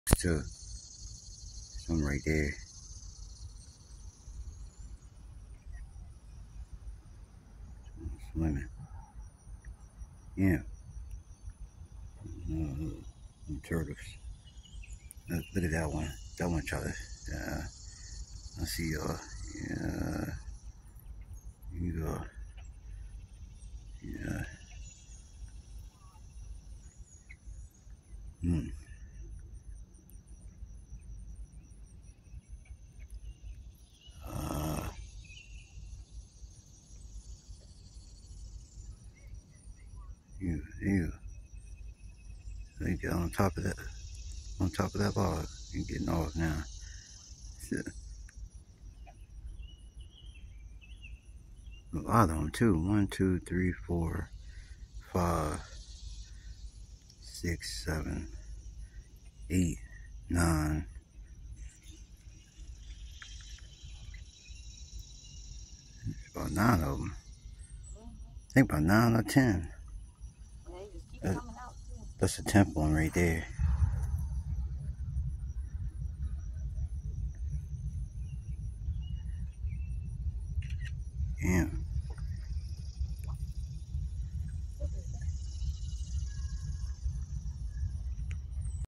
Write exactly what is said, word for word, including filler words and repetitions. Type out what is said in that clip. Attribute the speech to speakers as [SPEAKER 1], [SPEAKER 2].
[SPEAKER 1] To some right there. Swimming. Yeah. Uh, turtles. Look, look at that one. That one try to. Uh, I see y'all. Yeah. You go. Yeah. Hmm. Uh, you, you. They get on top of that. On top of that log. You're getting off now. Shit. A lot of them too. One, two, three, four, five, six, seven, eight, nine. About nine of them. I think about nine or ten. That, that's a tenth one right there. Yeah.